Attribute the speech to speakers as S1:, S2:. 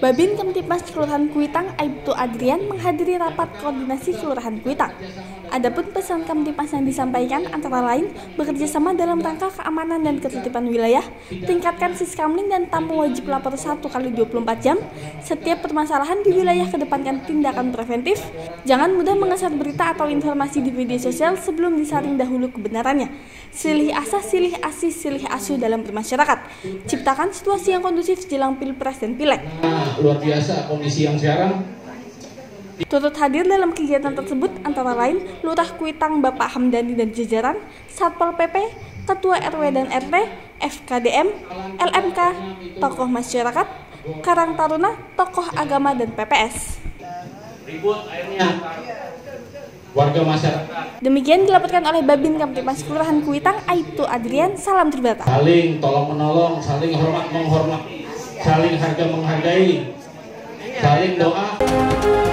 S1: Babin Kamtibmas Kelurahan Kuitang Aibtu Adrian menghadiri rapat koordinasi Kelurahan Kuitang. Adapun pesan Kamtibmas yang disampaikan antara lain bekerjasama dalam rangka keamanan dan ketertiban wilayah, tingkatkan siskamling dan tamu wajib lapor 1 kali 24 jam, setiap permasalahan di wilayah kedepankan tindakan preventif, jangan mudah mengeser berita atau informasi di media sosial sebelum disaring dahulu kebenarannya, silih asah, silih asih, silih asuh dalam bermasyarakat, ciptakan situasi yang kondusif jelang Pilpres dan Pileg.
S2: Luar biasa kondisi yang sekarang.
S1: Turut hadir dalam kegiatan tersebut antara lain Lurah Kuitang Bapak Hamdani dan jajaran, Satpol PP, Ketua RW dan RT, FKDM, LMK, tokoh masyarakat, Karang Taruna, tokoh agama dan PPS.
S2: Ribut airnya. Warga masyarakat.
S1: Demikian dilaporkan oleh Babin Kamtibmas Kelurahan Kuitang Aibtu Adrian. Salam Tribata.
S2: Saling tolong menolong, saling hormat menghormati, saling harga menghargai, saling doa.